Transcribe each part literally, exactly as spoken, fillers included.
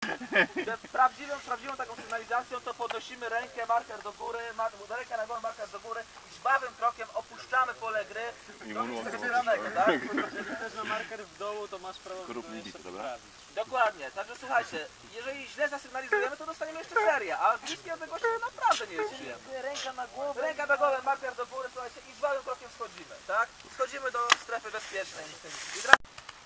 Prawdziwą, prawdziwą taką sygnalizacją to podnosimy rękę, marker do góry, rękę na głowę, marker do góry i żwawym krokiem opuszczamy pole gry. Tak? Jeżeli też na marker w dołu, to masz prawo jeszcze poprawić. Dokładnie, także słuchajcie, jeżeli źle zasygnalizujemy, to dostaniemy jeszcze serię, a wszystkie od tego się naprawdę nie jest przyjemne. Ręka na głowę. Ręka na głowę, marker do góry, słuchajcie, i żwawym krokiem schodzimy, tak? Schodzimy do strefy bezpiecznej. I teraz...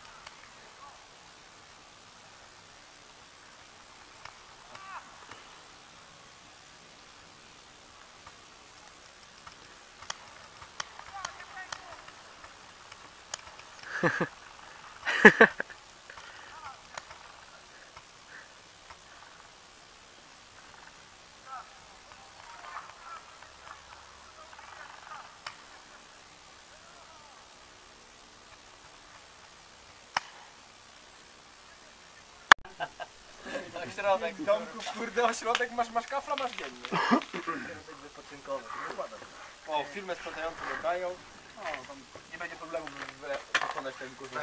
Środek. Tomku, kurde, ośrodek masz, masz kafla, masz dziennie. Wypoczynkowy. O, firmę sprzedającą dodają. O, tam nie będzie problemu wykonać ten kurwa.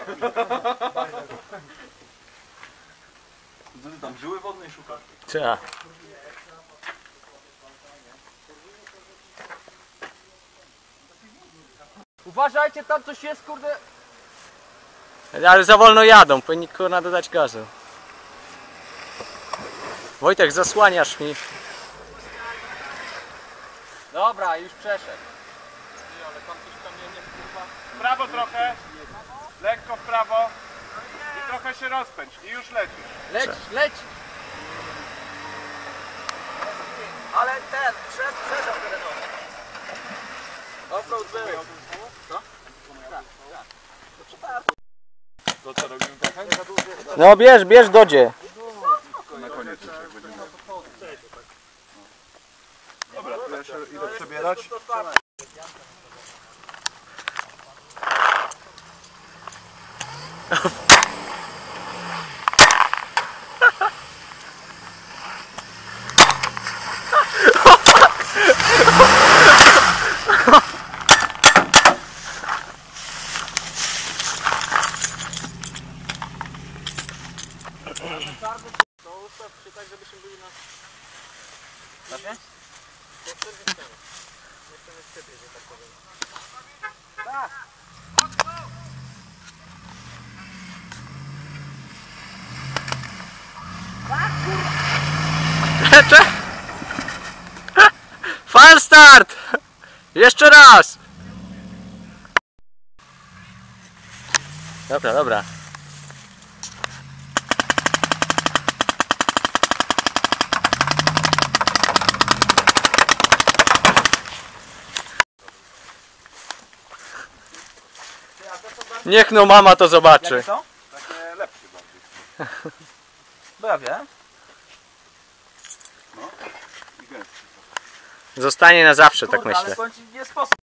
Co ty tam żyły wodnej szukasz? Trzeba. Uważajcie, tam coś jest, kurde. Ale za wolno jadą, powinni kurna dodać gazu. Wojtek, zasłaniasz mi. Dobra, już przeszedł. Ale tam coś kamieniem, kurwa. W prawo trochę, lekko w prawo i trochę się rozpędź i już lecisz. Lecisz, lecisz. Ale ten, przez, przerzał terenowy. Offroad był. Co? Tak, tak. To co robimy trochę? No bierz, bierz dodzie. Na koniec jeszcze jak będziemy. Dobra, to ja się idę przebierać. No ustaw się tak, żebyśmy byli na... Znaczy? Po czterdzieści. Nie chcemy z ciebie, że tak powiem. Tak. Fal start! Jeszcze raz! Dobra, dobra. Niech no mama to zobaczy. Jakie są? Takie lepsze bardziej. Bo ja wiem. No i gęstsze. Zostanie na zawsze, tak Kurde, ale myślę. powiem ci, nie sposób.